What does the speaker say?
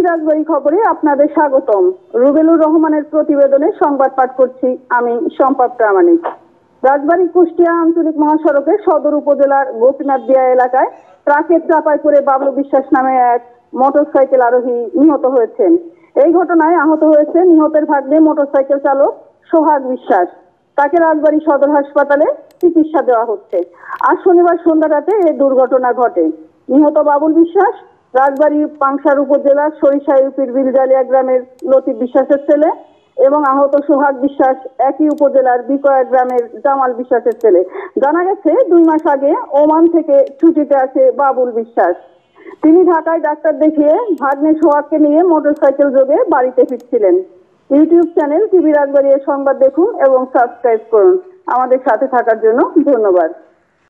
রাজবাড়ী খবরে আপনাদের স্বাগতম। রুবেলুর রহমানের প্রতিবেদনে সংবাদ পাঠ করছি আমি সম্পদ প্রামাণিক। রাজবাড়ী কুষ্টিয়া আঞ্চলিক মহাসড়কের সদর উপজেলার গোপীনাথ দিয়া এলাকায় ট্রাকের চাপায় পড়ে বাবলু বিশ্বাস নামে এক মোটরসাইকেল আরোহী নিহত হয়েছেন। এই ঘটনায় আহত হয়েছে নিহতের ভাগ্নে মোটরসাইকেল চালক সোহাগ বিশ্বাস। তাকে রাজবাড়ী সদর হাসপাতালে চিকিৎসা দেওয়া হচ্ছে। আজ শনিবার সন্ধ্যা রাতে এই দুর্ঘটনা ঘটে। নিহত বাবুল বিশ্বাস রাজবাড়ী পাংশার উপজেলার সরিষা ইউপির বিলজালিয়া গ্রামের লতিফ বিশ্বাসের ছেলে এবং আহত সোহাগ বিশ্বাস একই উপজেলার বিকয়া গ্রামের জামাল বিশ্বাসের ছেলে। জানা গেছে 2 মাস আগে ওমান থেকে ছুটিতে আসে বাবুল বিশ্বাস। তিনি ঢাকায় ডাক্তার দেখিয়ে ভাগ্নে সোহাগকে নিয়ে মোটরসাইকেল যোগে বাড়িতে ফিরছিলেন। ইউটিউব চ্যানেল টিভি রাজবাড়ী সংবাদ দেখুন এবং সাবস্ক্রাইব করুন। আমাদের সাথে থাকার জন্য ধন্যবাদ।